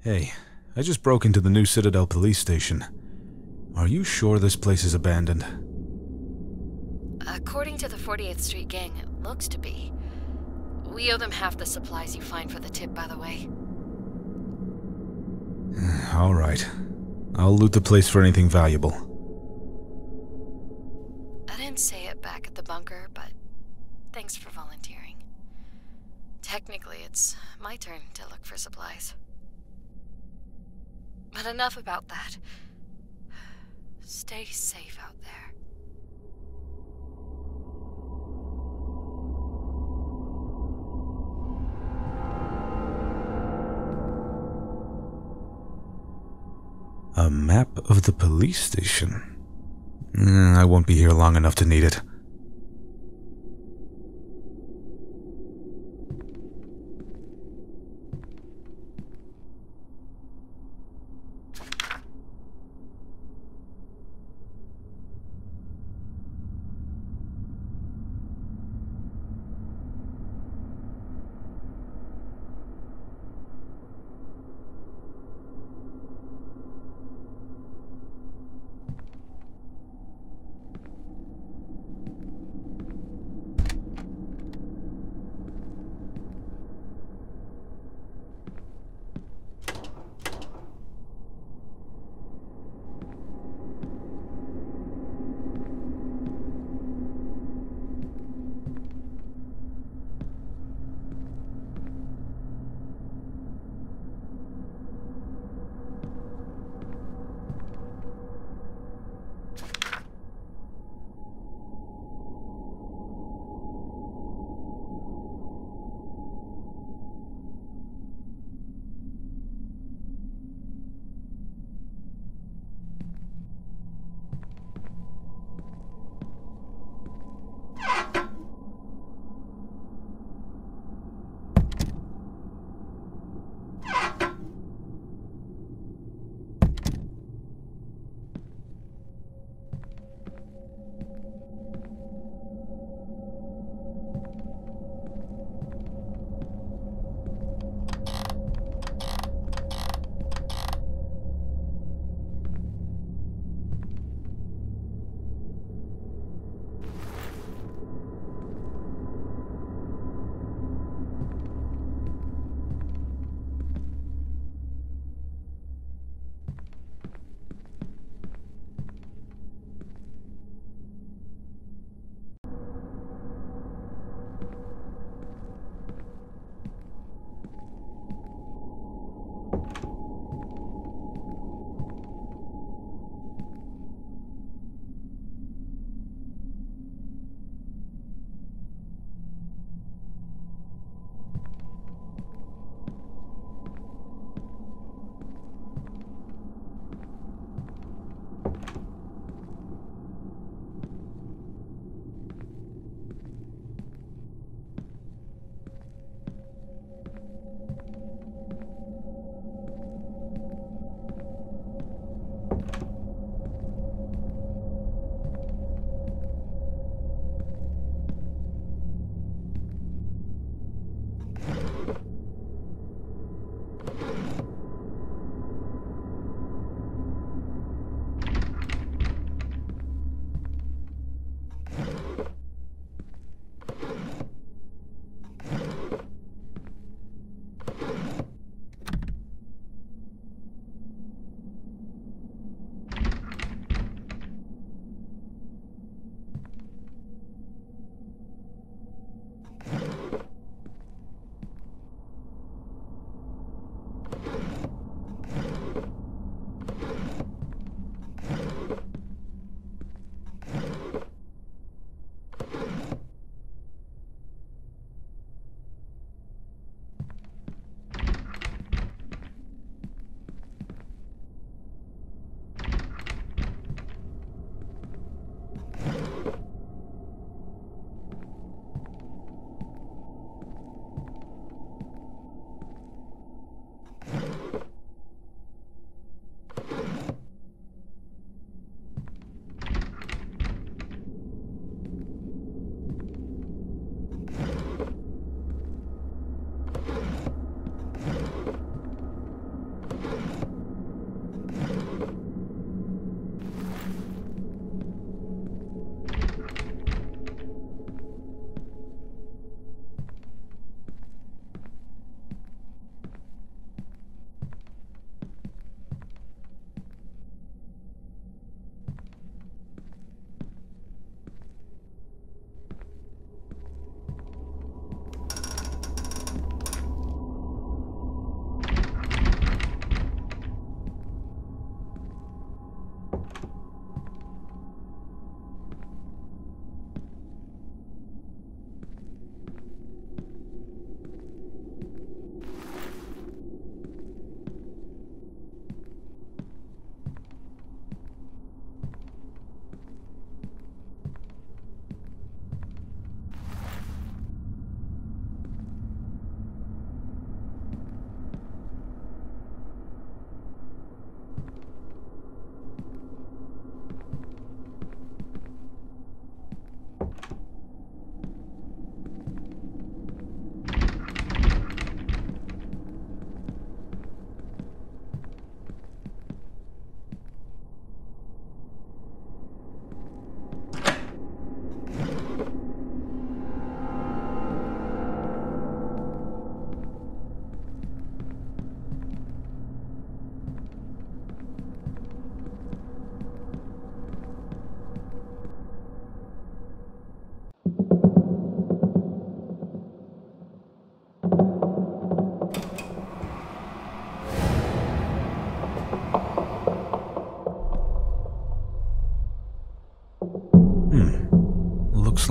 Hey, I just broke into the new Citadel police station. Are you sure this place is abandoned? According to the 48th Street gang, it looks to be. We owe them half the supplies you find for the tip, by the way. Alright. I'll loot the place for anything valuable. I didn't say it back at the bunker, but thanks for volunteering. Technically, it's my turn to look for supplies. But enough about that. Stay safe out there. A map of the police station? I won't be here long enough to need it.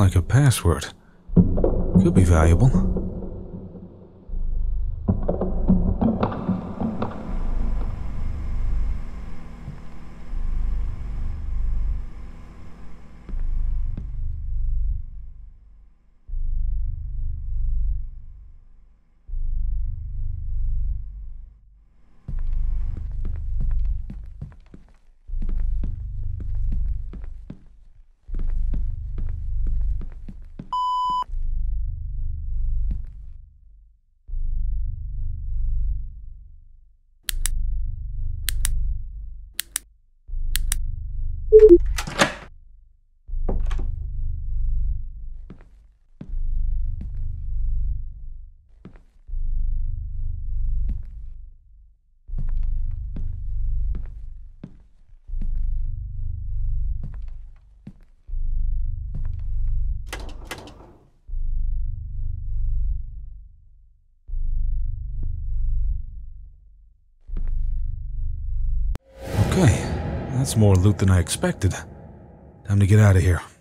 like a password. Could be valuable. Okay, that's more loot than I expected. Time to get out of here.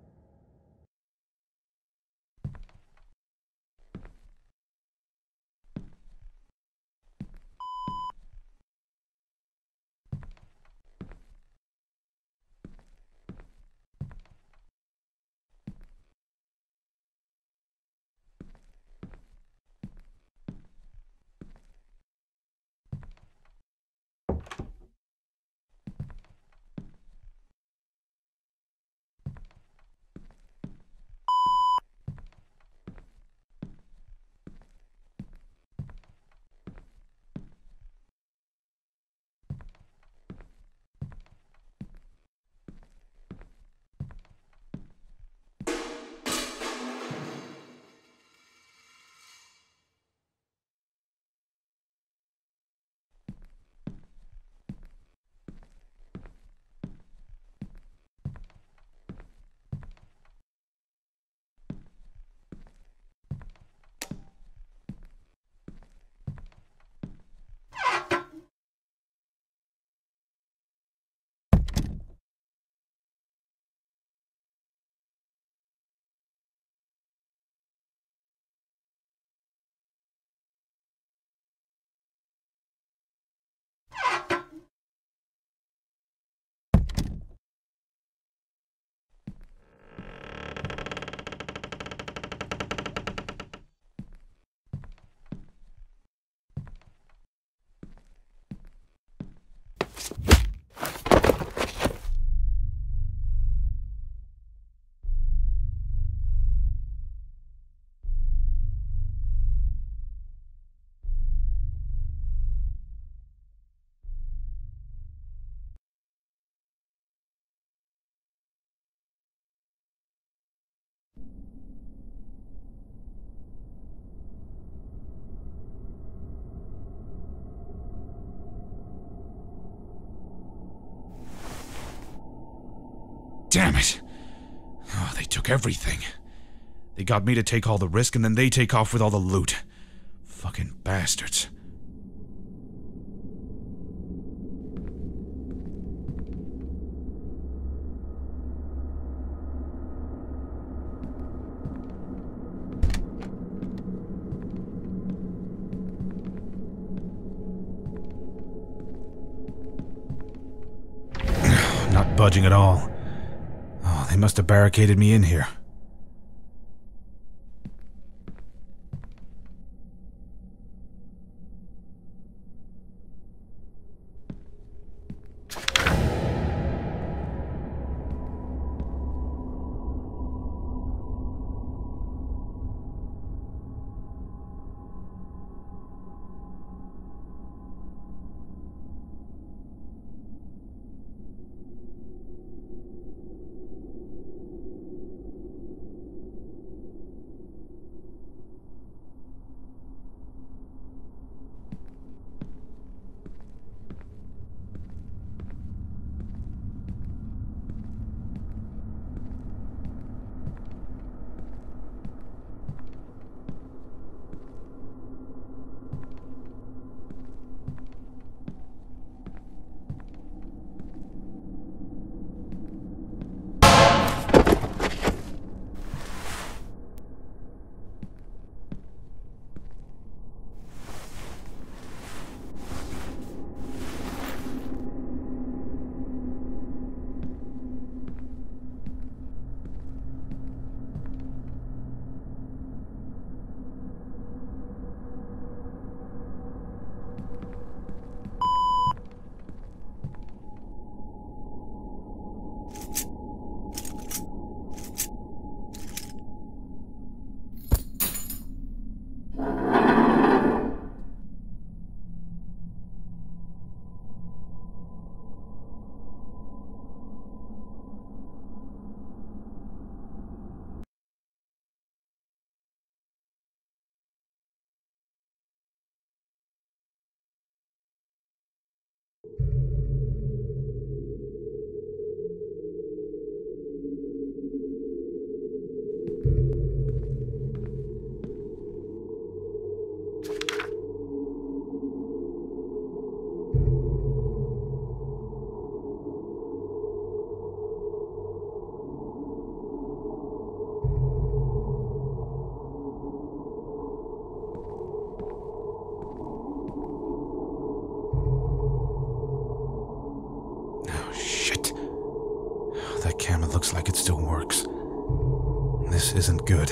Damn it! Oh, they took everything. They got me to take all the risk, and then they take off with all the loot. Fucking bastards. Not budging at all. Oh, they must have barricaded me in here. camera looks like it still works. This isn't good.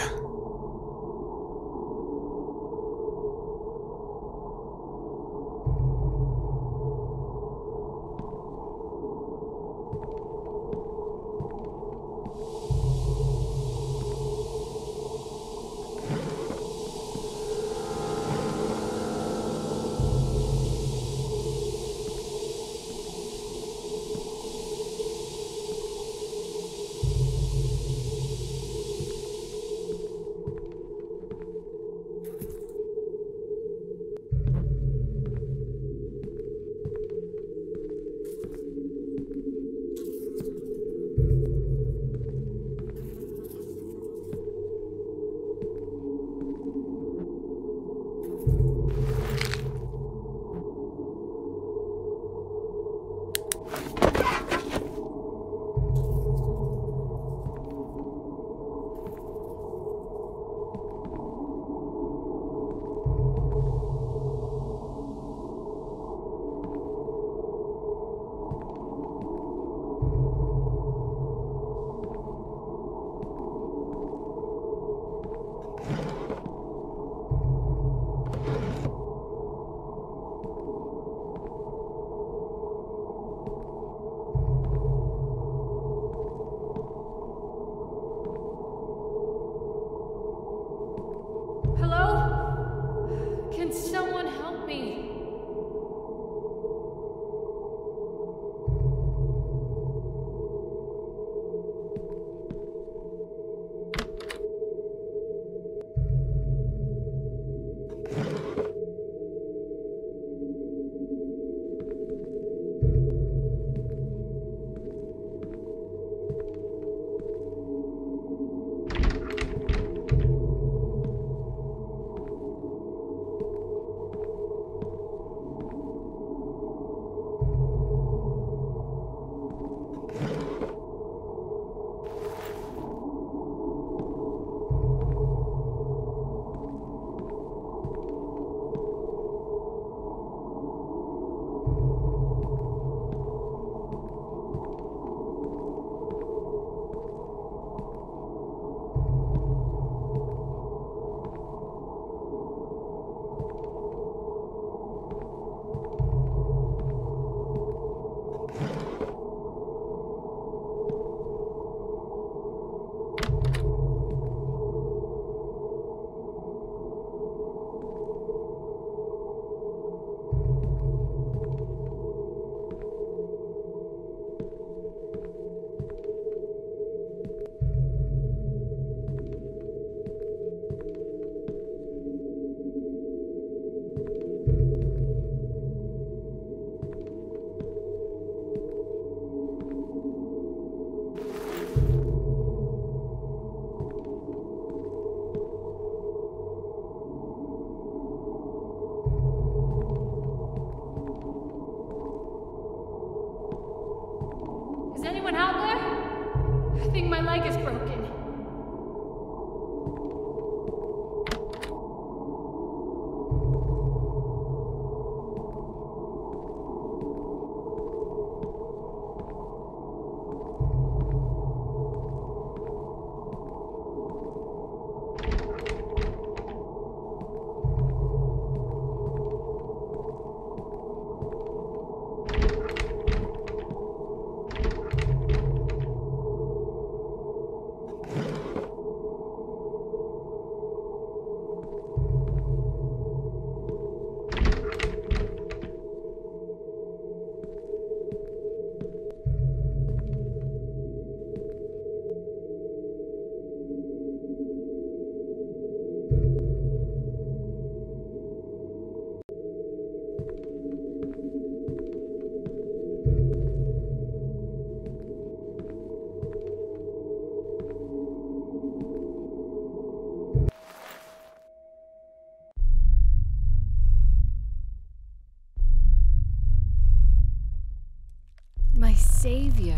My savior.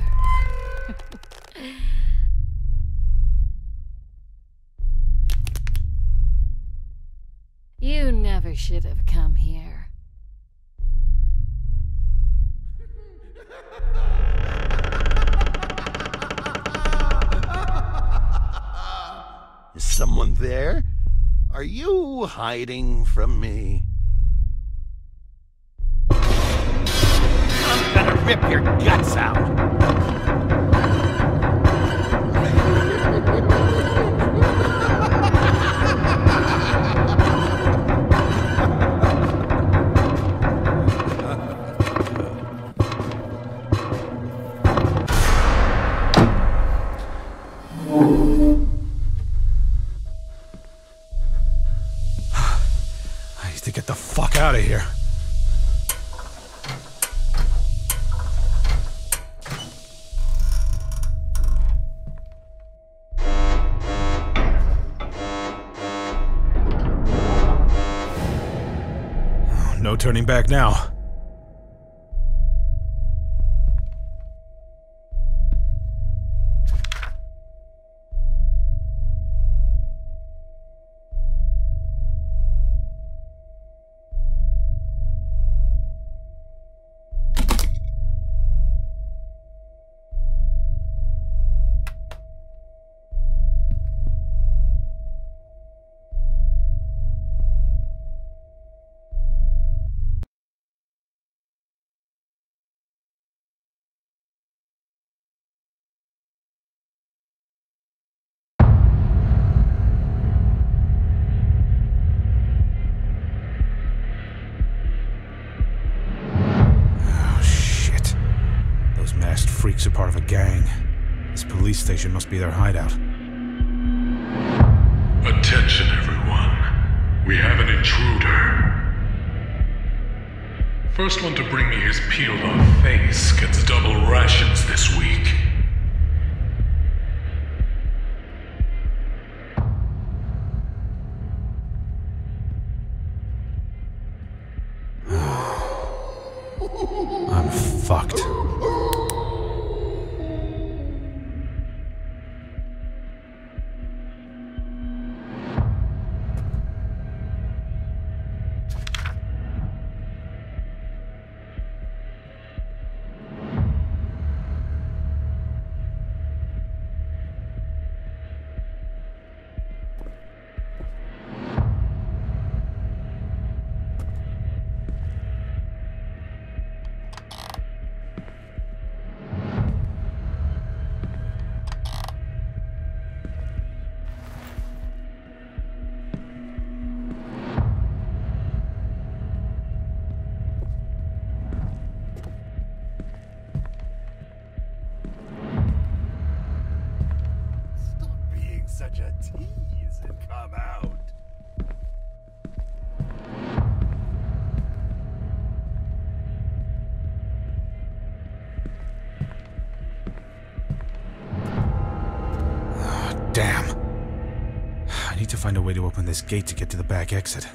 You never should have come here. someone there. Are you hiding from me? I'm gonna rip your guts out. I need to get the fuck out of here. Oh, no turning back now. Freaks are part of a gang. This police station must be their hideout. Attention, everyone. We have an intruder. First one to bring me his peeled-off face gets double rations this week. I'm fucked. Such a tease and come out. Oh, damn. I need to find a way to open this gate to get to the back exit.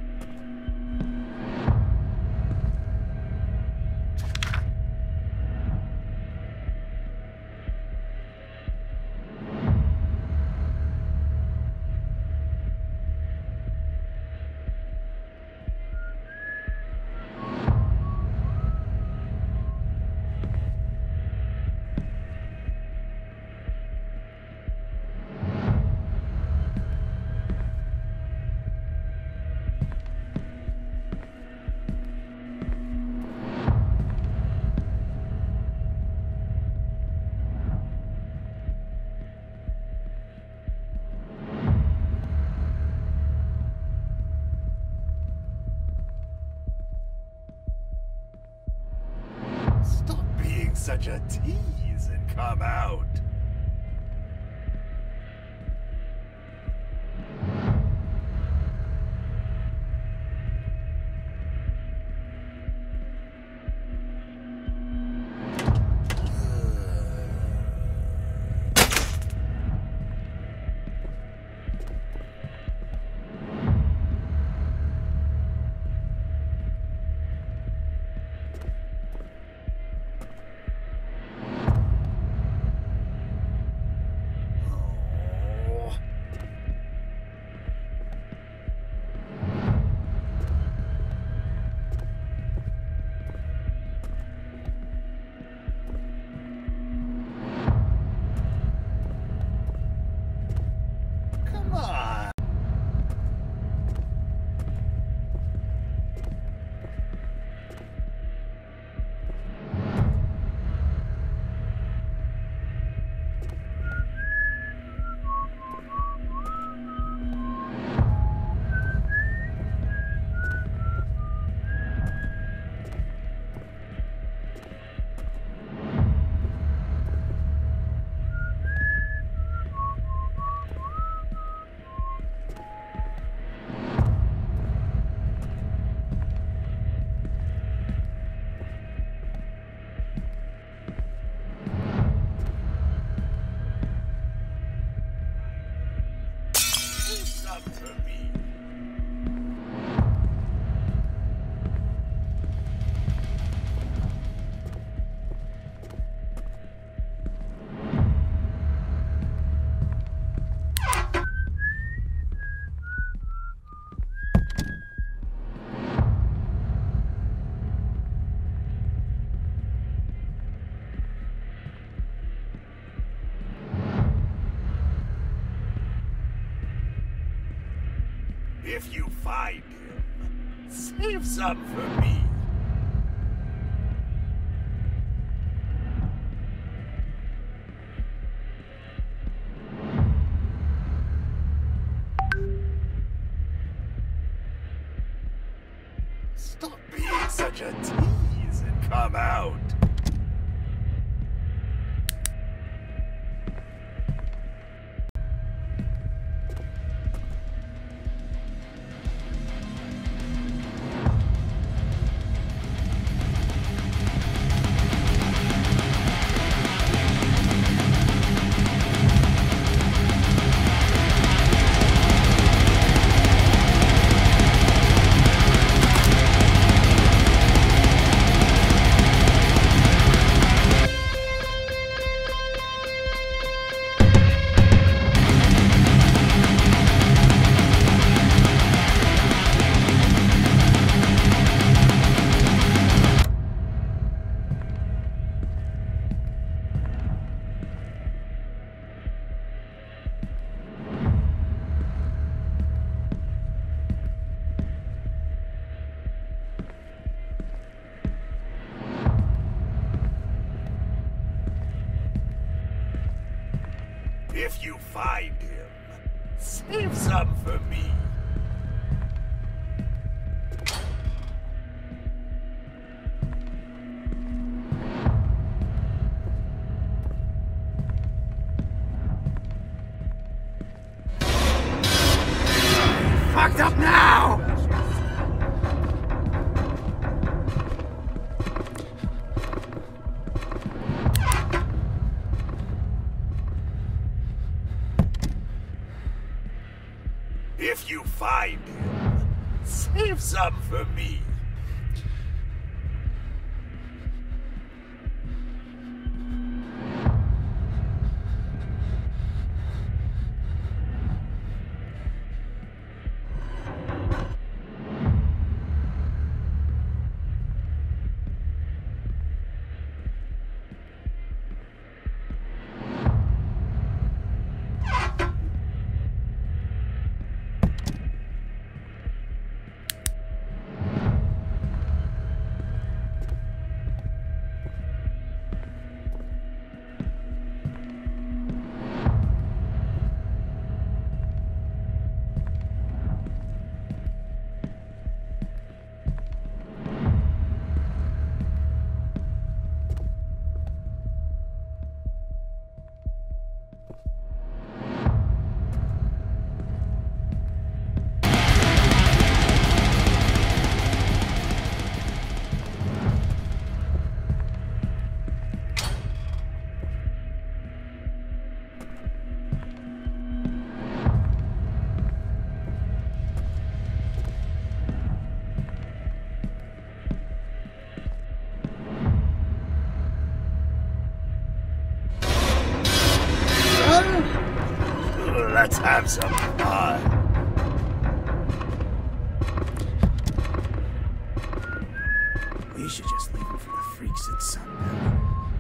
Such a tease and come out. If you find him, save some for me. Stop being such a tease and come out. If you find him, save some for me. Fucked up now! If you find him, save some for me. Let's have some fun. We should just leave it for the freaks at sundown.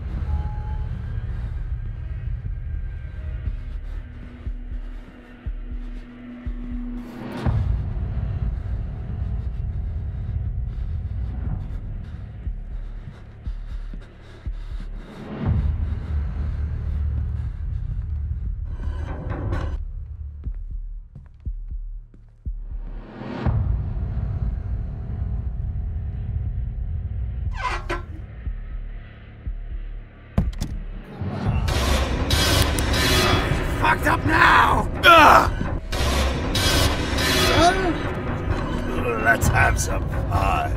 Fucked up now! Let's have some fun.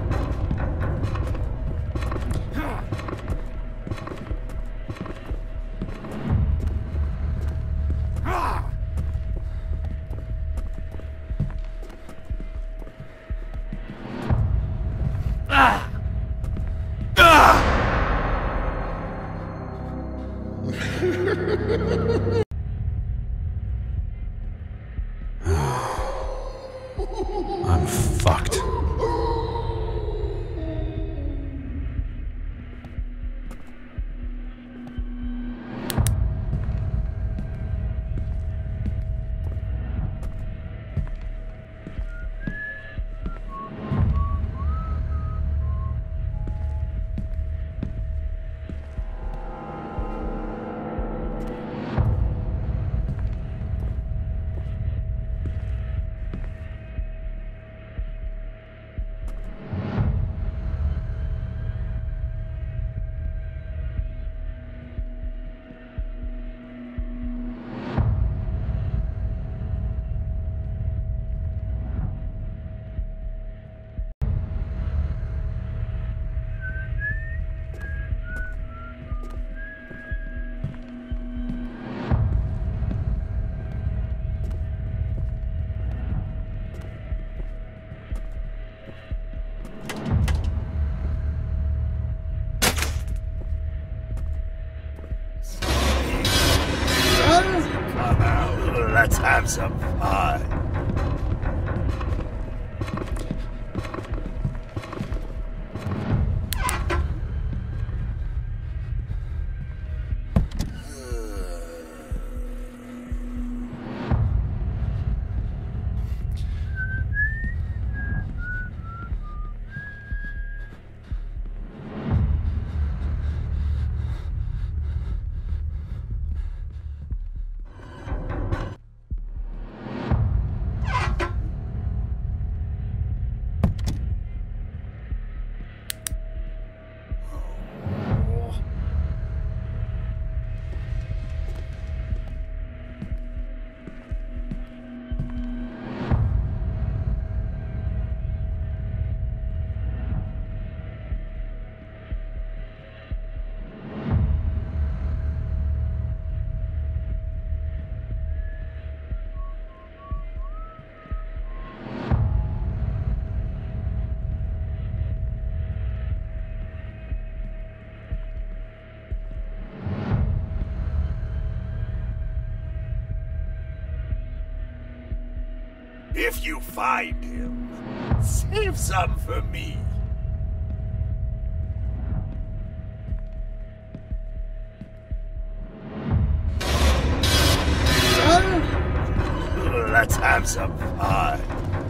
I'm fucked. have some fun. If you find him, save some for me. Let's have some fun.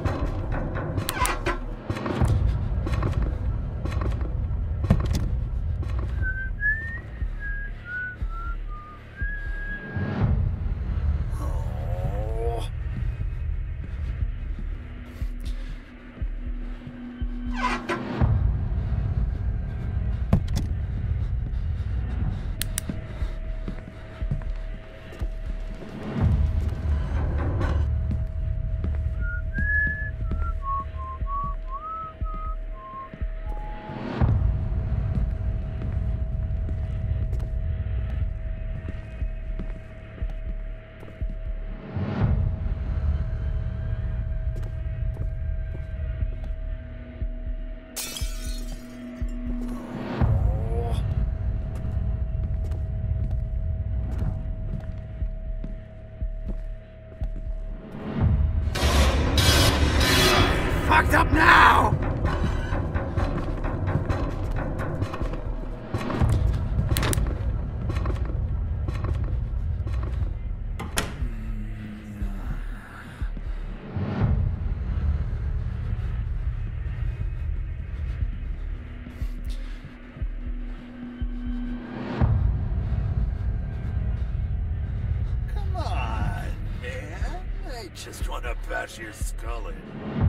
Fucked up now! Come on, man. I just want to bash your skull in.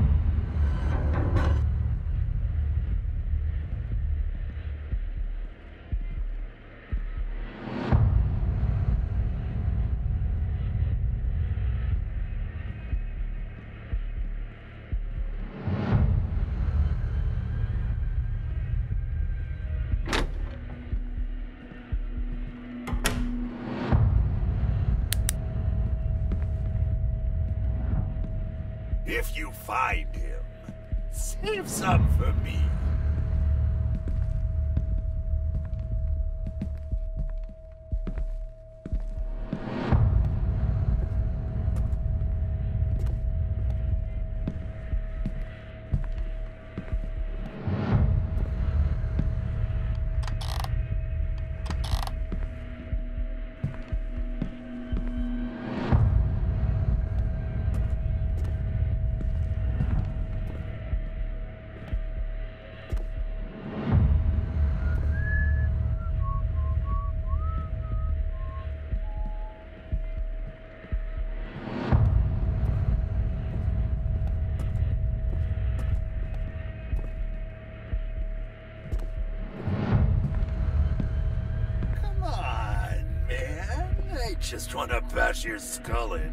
If you find him, save some for me. Just want to bash your skull in.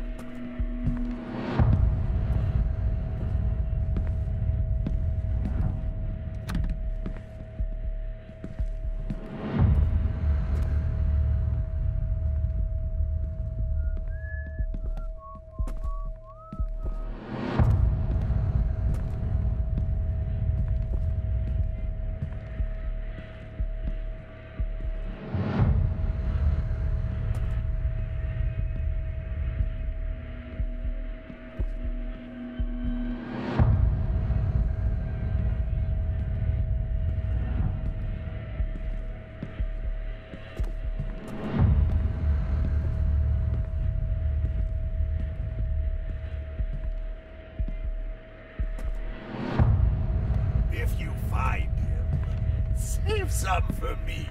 Save some for me.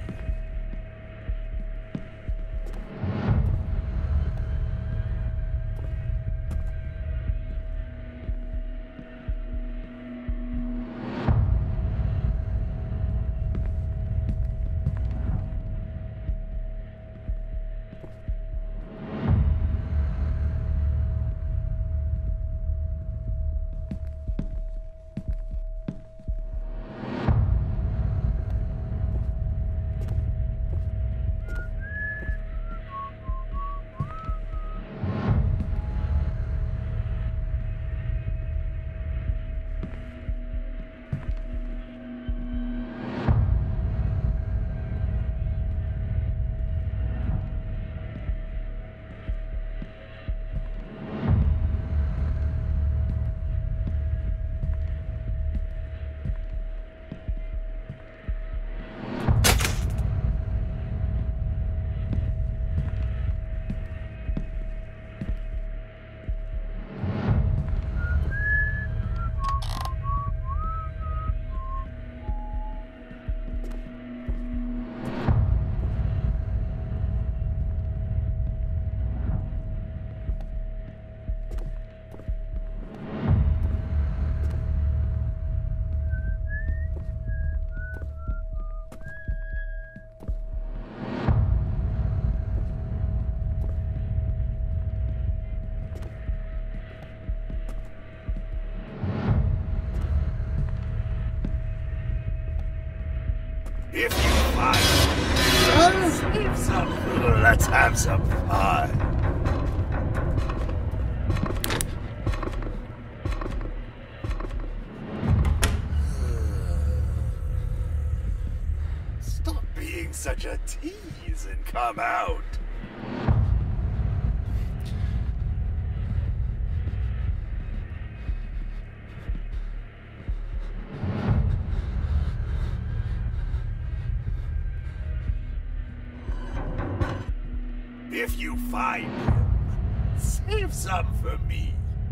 If you find save some, let's have some fun. Stop being such a tease and come out. If you find him, save some for me.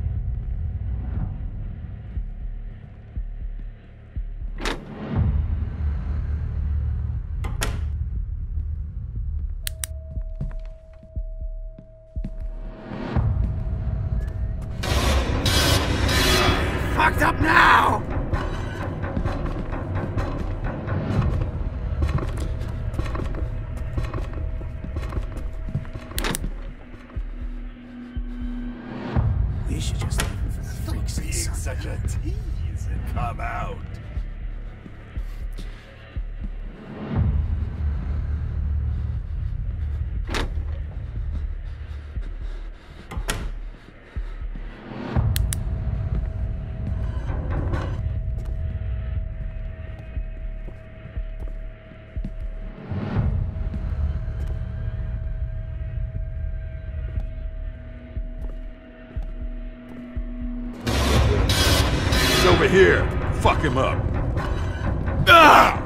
Fucked up now! We should just leave him for the freaks. Being such a tease and come out. Over here. Fuck him up. Ah!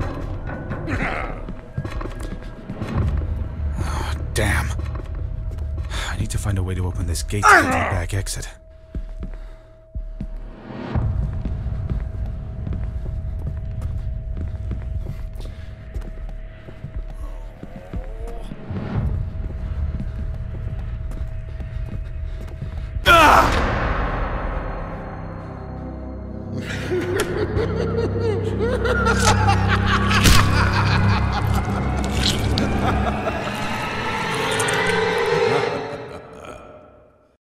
Oh, damn. I need to find a way to open this gate to get to the back exit.